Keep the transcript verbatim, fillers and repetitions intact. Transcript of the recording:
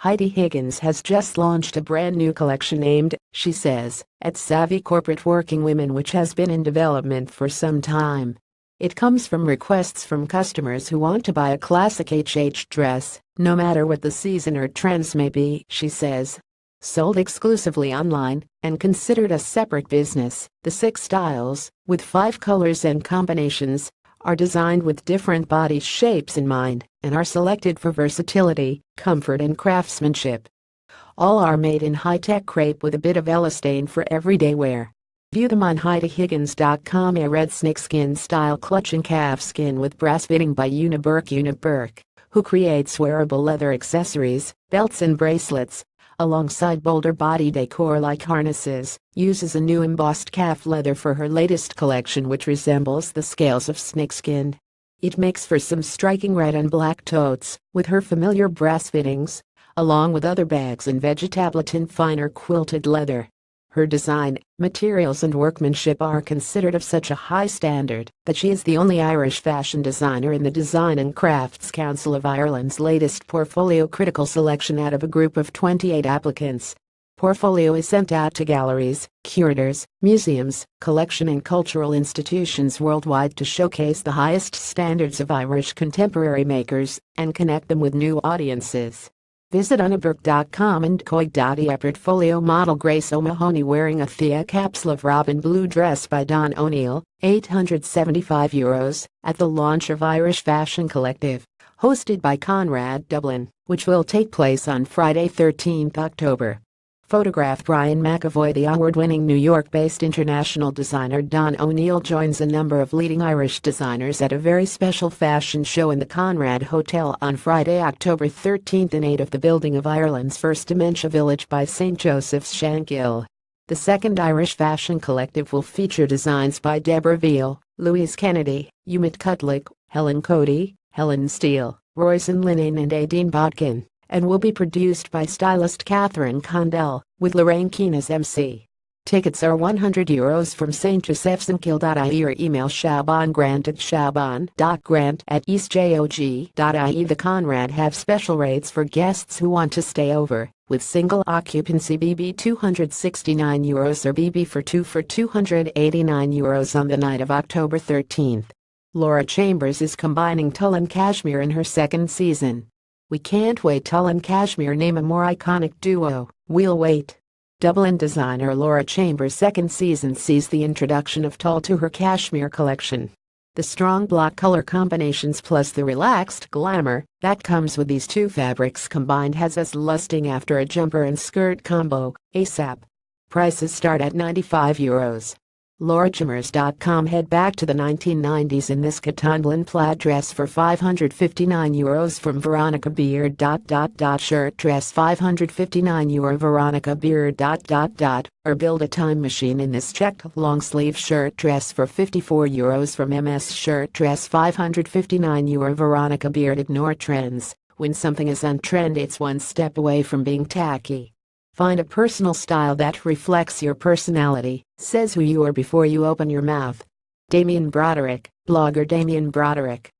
Heidi Higgins has just launched a brand new collection aimed, she says, at savvy corporate working women, which has been in development for some time. It comes from requests from customers who want to buy a classic H H dress, no matter what the season or trends may be, she says. Sold exclusively online and considered a separate business, the six styles, with five colors and combinations, are designed with different body shapes in mind and are selected for versatility, comfort and craftsmanship. All are made in high-tech crepe with a bit of elastane for everyday wear. View them on Heidi Higgins dot com. A red snakeskin style clutching calf skin with brass fitting by Una Burke. Una Burke, who creates wearable leather accessories, belts and bracelets, alongside bolder body decor like harnesses, uses a new embossed calf leather for her latest collection, which resembles the scales of snakeskin. It makes for some striking red and black totes, with her familiar brass fittings, along with other bags and vegetability finer quilted leather. Her design, materials and workmanship are considered of such a high standard that she is the only Irish fashion designer in the Design and Crafts Council of Ireland's latest Portfolio Critical Selection out of a group of twenty-eight applicants. Portfolio is sent out to galleries, curators, museums, collection and cultural institutions worldwide to showcase the highest standards of Irish contemporary makers and connect them with new audiences. Visit una burke dot com and coi dot I E. Portfolio model Grace O'Mahony wearing a Thea Capsule Robin blue dress by Don O'Neill, eight hundred seventy-five euros, at the launch of Irish Fashion Collective, hosted by Conrad Dublin, which will take place on Friday thirteenth October. Photograph Brian McAvoy. The award-winning New York-based international designer Don O'Neill joins a number of leading Irish designers at a very special fashion show in the Conrad Hotel on Friday, October thirteenth in aid of the building of Ireland's first dementia village by Saint Joseph's Shankill. The second Irish Fashion Collective will feature designs by Deborah Veal, Louise Kennedy, Umit Kutlik, Helen Cody, Helen Steele, Royson Linnan and Aideen Bodkin, and will be produced by stylist Catherine Condell, with Lorraine Keane as M C. Tickets are one hundred euros from Saint Joseph's Shankill dot I E or email shabangrant at shaban dot grant at eastjog dot I E. The Conrad have special rates for guests who want to stay over, with single occupancy B B two hundred sixty-nine euros or B B for two for two hundred eighty-nine euros on the night of October thirteenth. Laura Chambers is combining tulle and cashmere in her second season. We can't wait. Tulle and cashmere name a more iconic duo, we'll wait. Dublin designer Laura Chambers' second season sees the introduction of tulle to her cashmere collection. The strong block color combinations plus the relaxed glamour that comes with these two fabrics combined has us lusting after a jumper and skirt combo, ASAP. Prices start at ninety-five euros. Laura Chambers dot com. Head back to the nineteen nineties in this Catonblin plaid dress for five hundred fifty-nine euros from Veronica Beard. Dot, dot, dot, shirt dress five hundred fifty-nine euro Veronica Beard. Dot, dot, dot, or build a time machine in this checked long sleeve shirt dress for fifty-four euros from M S shirt dress five hundred fifty-nine euro Veronica Beard. Ignore trends. When something is on trend, it's one step away from being tacky. Find a personal style that reflects your personality, says who you are before you open your mouth. Damien Broderick, blogger Damien Broderick.